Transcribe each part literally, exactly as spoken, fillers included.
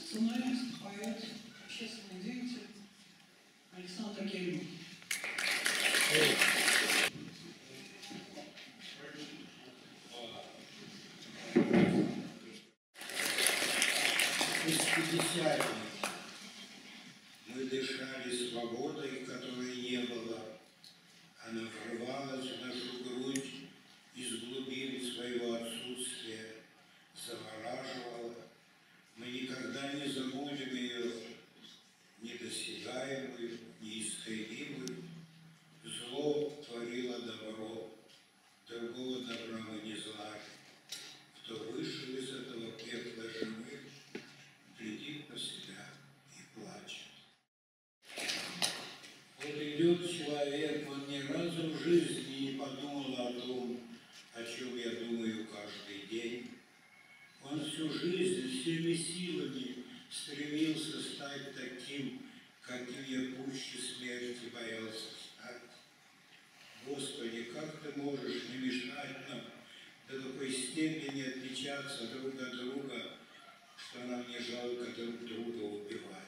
сценарист, поэт, общественный деятель Александр Керимов. Из пятидесятых мы дышали свободой, которой не было. Она врывалась в нашу грудь из глубин своего отсутствия, завораживала. Мы никогда не забудем ее, недосягаемую, неистребимую. Зло творило добро, другого добра мы не знали. Кто вышел из этого пекла живых, глядит на себя и плачет. Вот идет человек, он ни разу в жизни не подумал о том, о чем я думаю каждый день. Он всю жизнь, всеми силами стремился стать таким, каким я пуще смерти боялся стать. Господи, как Ты можешь не мешать нам до такой степени отличаться друг от друга, что нам не жалко друг друга убивать.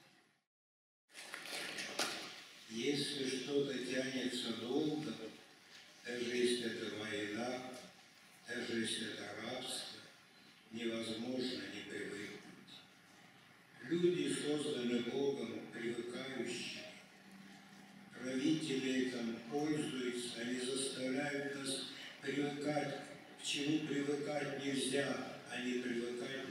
Если что-то тянется долго, даже если это война, даже если это рабство, невозможно не привыкнуть. Люди созданы Богом, привыкающими. Правители этим пользуются, они заставляют нас привыкать, к чему привыкать нельзя, а не привыкать